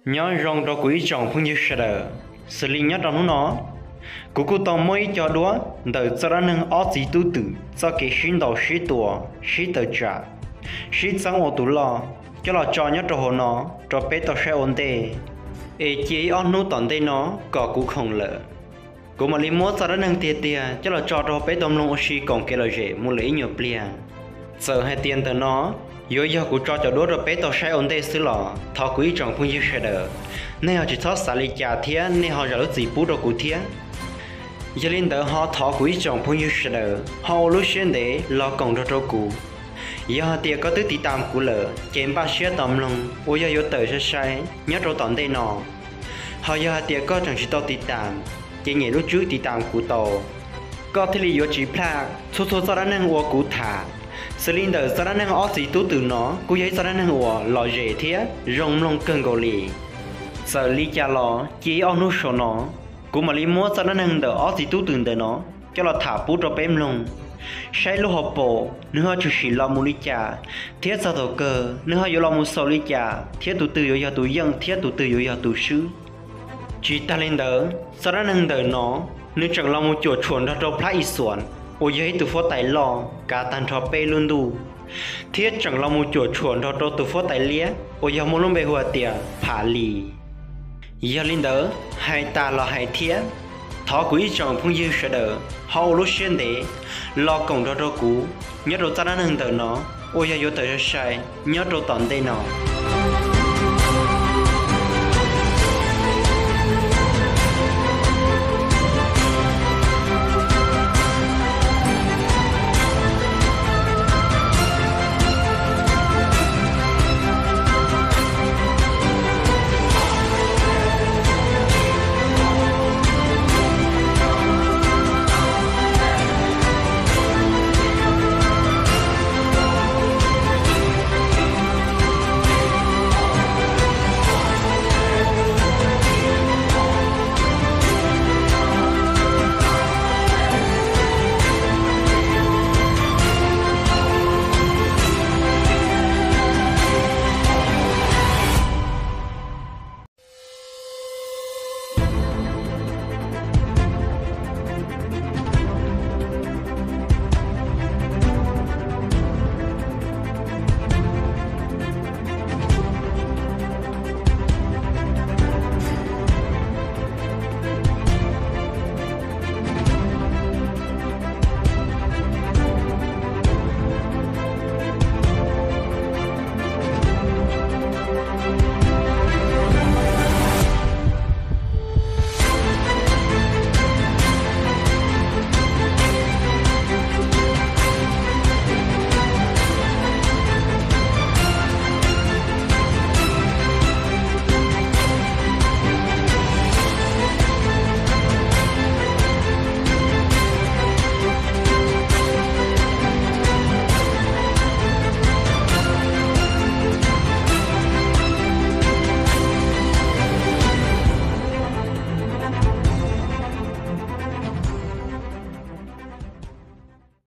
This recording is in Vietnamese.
nhớ rong đó quý chồng phong như sợ xử lý nhớ trong nó cú tao mới cho đó đợi cho nó nâng áo gì tu tử cho cái xin đầu sĩ tua sĩ tờ trả sĩ sáng ô tủ lo cho là cho nhớ cho hồ nó cho bé tao sẽ ổn đề ê chế áo nút tận đây nó có cú không lỡ cú mà lấy mót cho nó nâng tia tia cho là cho bé tao lông oxy còn cái là dễ mua lấy nhiều bia giờ hai tiền từ nó giờ cú cho đốt rồi bé tao sẽ ổn đề xứ lọ thọ quý chồng phong như sẽ đỡ nên họ chỉ thoát xả lý trả thiệt nên họ giờ lúc gì bút rồi cú thiệt giờ lên đỡ họ thọ quý chồng phong như sẽ đỡ họ lúc xuyên để lo còn cho cú giờ họ tiệt có tứ tỷ tam cú lỡ chém ba xe tầm lòng ôi giờ tới sẽ sai nhớ rồi tận đây nọ họ giờ tiệt có chẳng chỉ tao tỷ tam chỉ nhảy lúc trước tỷ tam cú tàu có thể lý do chỉ plak số ra năng ua cú thả cylinder ra năng ở gì tú từ nó cú giấy ra năng ua lò dễ thế rong long cơn gò lì giờ lý cha lò chỉ ở nút số nó cú mà lý mua ra năng đỡ ở gì tú từ nó cho là thả bút cho bém lông sai lúc hộp bộ nữa chú chỉ lo mua lý cha thiết sao đầu cơ nữa họ lo mua sầu lý cha thiết tụ từ yo tụ dân thiết tụ từ yo tụ sứ chỉ ta lên đỡ ra năng đỡ nó nếu chẳng lo mua chuột chuồn ra cho plak ít xuân ôi giấy từ phố tài lò cả tan trò pe luôn đủ thiết chẳng lo mua chuột chuồn ra cho từ phố tài lía ôi giờ mua luôn bề hoa tiệt phá lì giờ lên đỡ hai ta lo hai thiết thọ quý chồng phong dư sẽ đỡ hậu lúc xuyên để lo cổng cho cú nhớ đồ ta đã nâng đỡ nó ôi giờ tới sai nhớ đồ tận đây nó